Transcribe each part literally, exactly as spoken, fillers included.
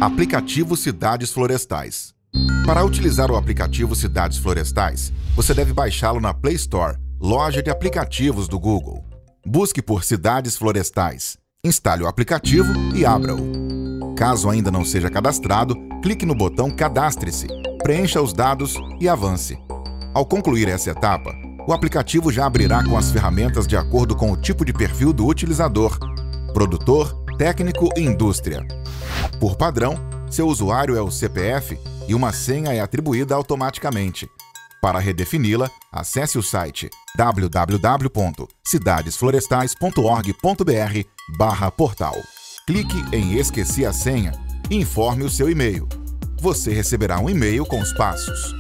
Aplicativo Cidades Florestais. Para utilizar o aplicativo Cidades Florestais, você deve baixá-lo na Play Store, loja de aplicativos do Google. Busque por Cidades Florestais, instale o aplicativo e abra-o. Caso ainda não seja cadastrado, clique no botão Cadastre-se, preencha os dados e avance. Ao concluir essa etapa, o aplicativo já abrirá com as ferramentas de acordo com o tipo de perfil do utilizador: produtor, técnico e indústria. Por padrão, seu usuário é o C P F e uma senha é atribuída automaticamente. Para redefini-la, acesse o site w w w ponto cidades florestais ponto org ponto b r barra portal. Clique em Esqueci a senha e informe o seu e-mail. Você receberá um e-mail com os passos.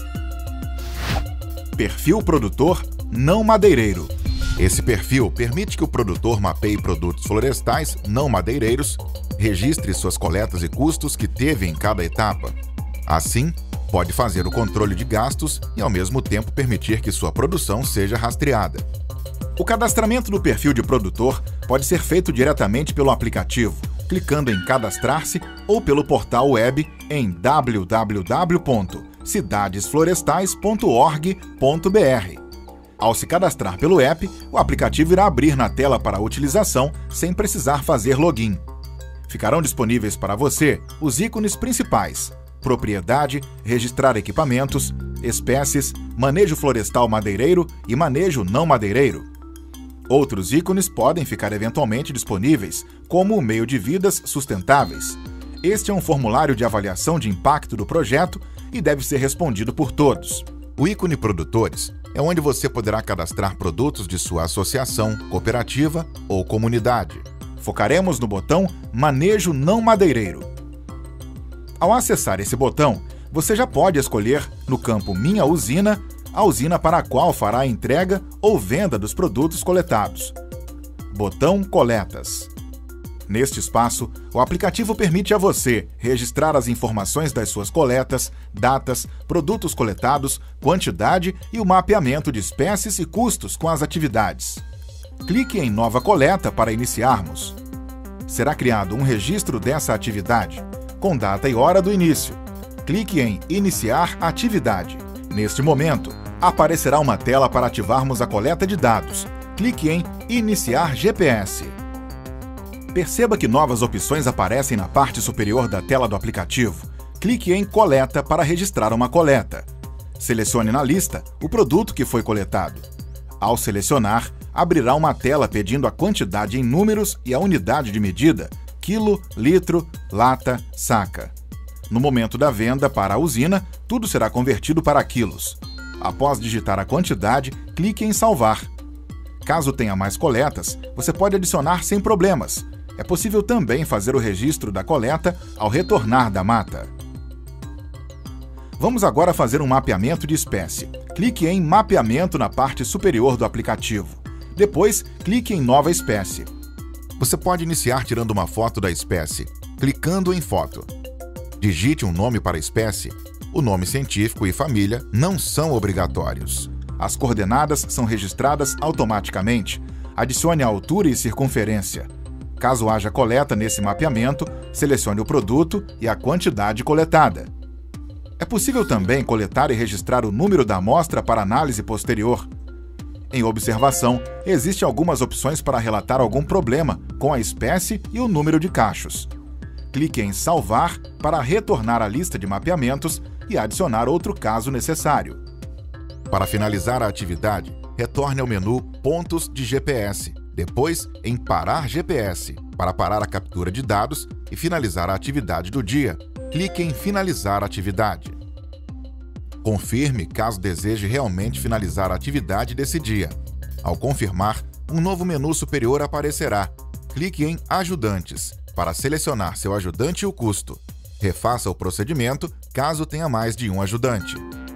Perfil produtor não madeireiro. Esse perfil permite que o produtor mapeie produtos florestais não madeireiros, registre suas coletas e custos que teve em cada etapa. Assim, pode fazer o controle de gastos e, ao mesmo tempo, permitir que sua produção seja rastreada. O cadastramento do perfil de produtor pode ser feito diretamente pelo aplicativo, clicando em Cadastrar-se ou pelo portal web em w w w ponto cidades florestais ponto org ponto b r. Ao se cadastrar pelo app, o aplicativo irá abrir na tela para utilização sem precisar fazer login. Ficarão disponíveis para você os ícones principais: propriedade, registrar equipamentos, espécies, manejo florestal madeireiro e manejo não madeireiro. Outros ícones podem ficar eventualmente disponíveis, como o meio de vidas sustentáveis. Este é um formulário de avaliação de impacto do projeto e deve ser respondido por todos. O ícone Produtores é onde você poderá cadastrar produtos de sua associação, cooperativa ou comunidade. Focaremos no botão Manejo não madeireiro. Ao acessar esse botão, você já pode escolher, no campo Minha Usina, a usina para a qual fará a entrega ou venda dos produtos coletados. Botão Coletas. Neste espaço, o aplicativo permite a você registrar as informações das suas coletas, datas, produtos coletados, quantidade e o mapeamento de espécies e custos com as atividades. Clique em Nova Coleta para iniciarmos. Será criado um registro dessa atividade, com data e hora do início. Clique em Iniciar atividade. Neste momento, aparecerá uma tela para ativarmos a coleta de dados. Clique em Iniciar G P S. Perceba que novas opções aparecem na parte superior da tela do aplicativo. Clique em Coleta para registrar uma coleta. Selecione na lista o produto que foi coletado. Ao selecionar, abrirá uma tela pedindo a quantidade em números e a unidade de medida: quilo, litro, lata, saca. No momento da venda para a usina, tudo será convertido para quilos. Após digitar a quantidade, clique em Salvar. Caso tenha mais coletas, você pode adicionar sem problemas. É possível também fazer o registro da coleta ao retornar da mata. Vamos agora fazer um mapeamento de espécie. Clique em Mapeamento na parte superior do aplicativo. Depois, clique em Nova espécie. Você pode iniciar tirando uma foto da espécie, clicando em Foto. Digite um nome para a espécie. O nome científico e família não são obrigatórios. As coordenadas são registradas automaticamente. Adicione a altura e circunferência. Caso haja coleta nesse mapeamento, selecione o produto e a quantidade coletada. É possível também coletar e registrar o número da amostra para análise posterior. Em observação, existem algumas opções para relatar algum problema com a espécie e o número de cachos. Clique em Salvar para retornar à lista de mapeamentos e adicionar outro caso necessário. Para finalizar a atividade, retorne ao menu Pontos de G P S, depois em Parar G P S, para parar a captura de dados e finalizar a atividade do dia. Clique em Finalizar atividade. Confirme caso deseje realmente finalizar a atividade desse dia. Ao confirmar, um novo menu superior aparecerá. Clique em Ajudantes, para selecionar seu ajudante e o custo. Refaça o procedimento caso tenha mais de um ajudante.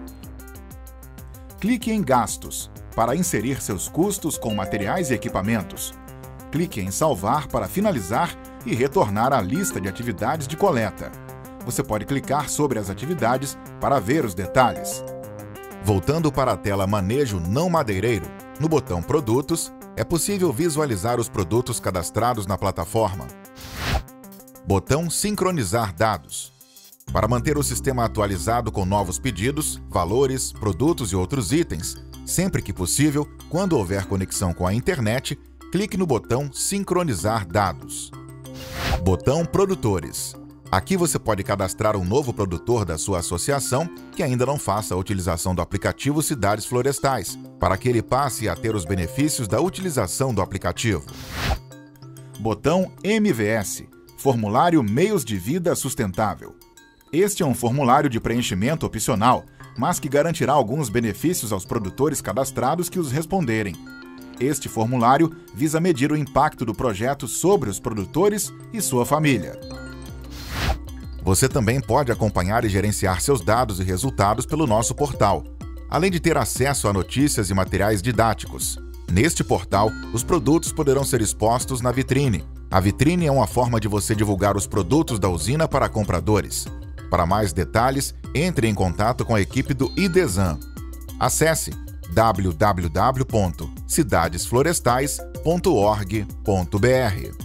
Clique em Gastos, para inserir seus custos com materiais e equipamentos. Clique em Salvar para finalizar e retornar à lista de atividades de coleta. Você pode clicar sobre as atividades para ver os detalhes. Voltando para a tela Manejo não madeireiro, no botão Produtos, é possível visualizar os produtos cadastrados na plataforma. Botão Sincronizar dados. Para manter o sistema atualizado com novos pedidos, valores, produtos e outros itens, sempre que possível, quando houver conexão com a internet, clique no botão Sincronizar dados. Botão Produtores. Aqui você pode cadastrar um novo produtor da sua associação que ainda não faça a utilização do aplicativo Cidades Florestais, para que ele passe a ter os benefícios da utilização do aplicativo. Botão M V S. Formulário Meios de Vida Sustentável. Este é um formulário de preenchimento opcional, mas que garantirá alguns benefícios aos produtores cadastrados que os responderem. Este formulário visa medir o impacto do projeto sobre os produtores e sua família. Você também pode acompanhar e gerenciar seus dados e resultados pelo nosso portal, além de ter acesso a notícias e materiais didáticos. Neste portal, os produtos poderão ser expostos na vitrine. A vitrine é uma forma de você divulgar os produtos da usina para compradores. Para mais detalhes, entre em contato com a equipe do IDESAN. Acesse w w w ponto cidades florestais ponto org ponto b r.